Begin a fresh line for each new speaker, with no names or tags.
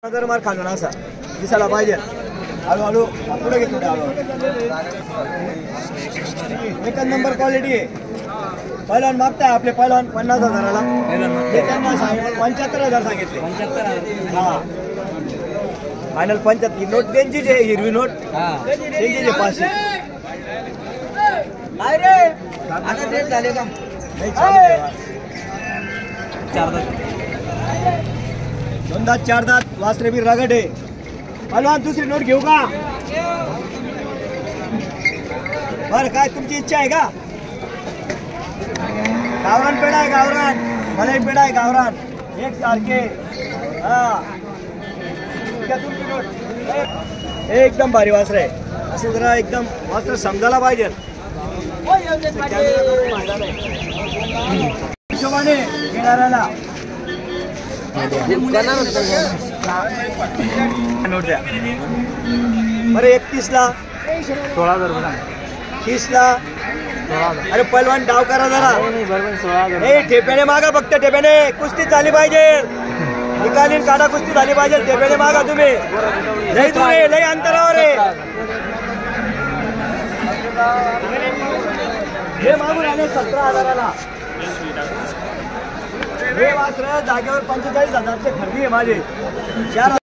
जर मार खाल्ला असा दिसायला पाहिजे हळूहळू पुढे घेतो एक नंबर क्वालिटी आहे। पहिलवान मागताय आपले पहिलवान 50,000ला त्यांना 75,000 सांगितले। 75,000 हा फायनल 75 नोट त्यांची जे हिरवी नोट त्यांची जे 500 नाही रे आता डेट झाले का नाही चालू चार दात दोन दात चार दात वासरे बी रगड आहे। पहिलवान दुसरी नोट घेऊ का बरं काय तुमची इच्छा आहे का? गावरान पेढा आहे गावरान मलाई पेढा आहे गावरान एक सारखे हा एकदम भारी वासर आहे असं जरा एकदम वासर समजायला पाहिजे हिशोबाने घेणाऱ्याला नोट द्या बरं 31ला 16,000 30ला अरे पहिलवान डाव करा जरा नाही ठेप्याने मागा फक्त ठेप्याने कुस्ती झाली पाहिजे निकालीन काढा कुस्ती झाली पाहिजे ठेप्याने मागा तुम्ही लई दूर आहे लई अंतरावर आहे हे मागून आले 17,000ला हे वासर जागेवर 45,000चे खरेदी आहे माझे 4